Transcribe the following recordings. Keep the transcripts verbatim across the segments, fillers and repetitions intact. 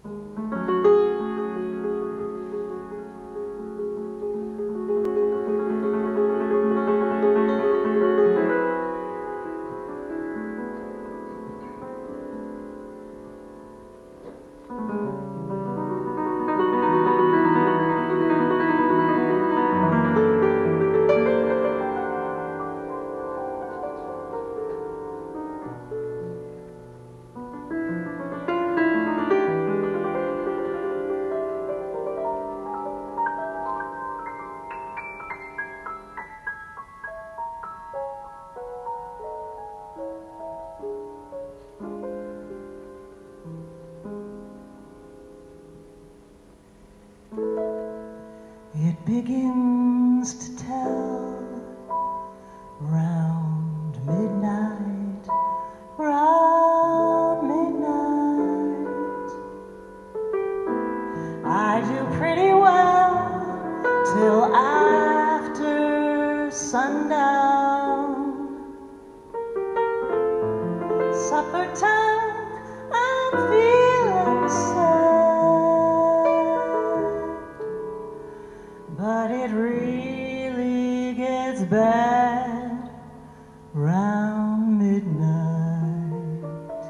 It begins to tell round midnight, round midnight. I do pretty well till after sundown. Supper time, I'm feeling sad, but it really gets bad round midnight.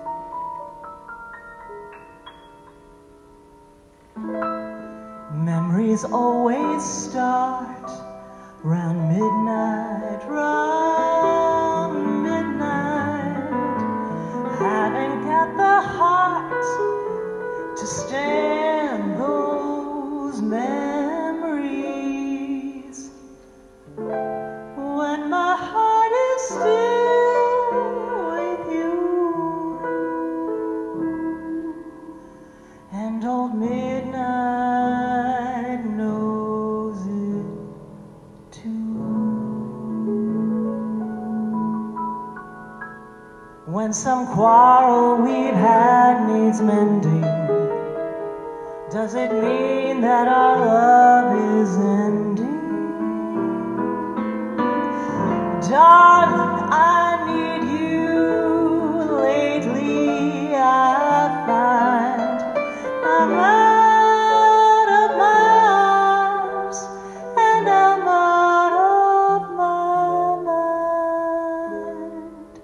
Memories always start round midnight, round midnight. Haven't got the heart to stand those memories when my heart is still with you, and old midnight knows it too. When some quarrel we've had needs mending, does it mean that our love is ending? Darling, I need you lately. I find I'm out of my arms and I'm out of my mind.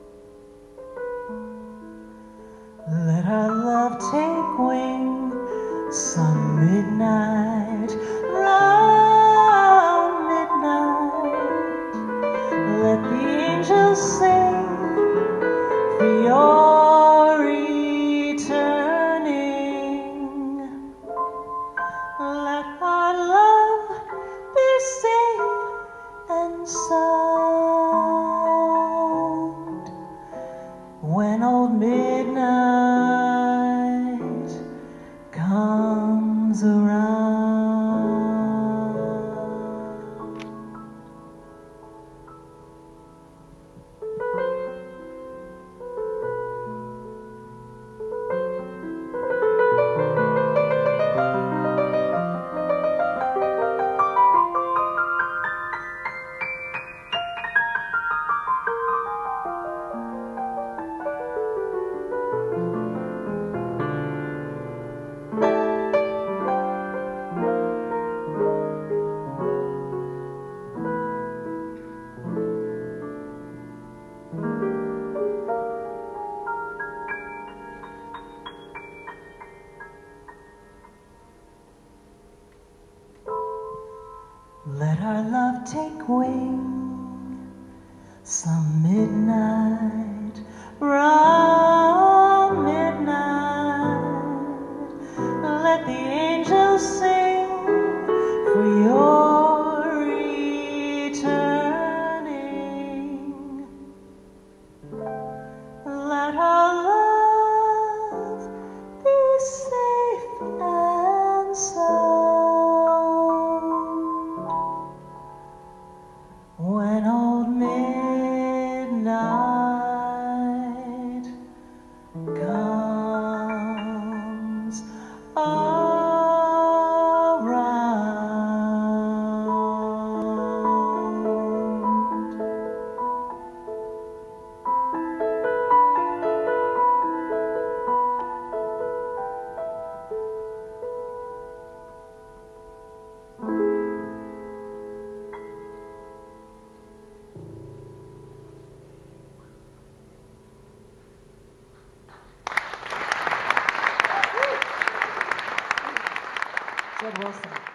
Let our love take wing some midnight, round midnight. Let the angels sing for your returning. Let our love be safe and sound when old midnight comes around. Let our love take wing some midnight, round midnight. Let the angels sing for your returning. Let our love be safe and sound when old midnight comes around. Jed Wilson.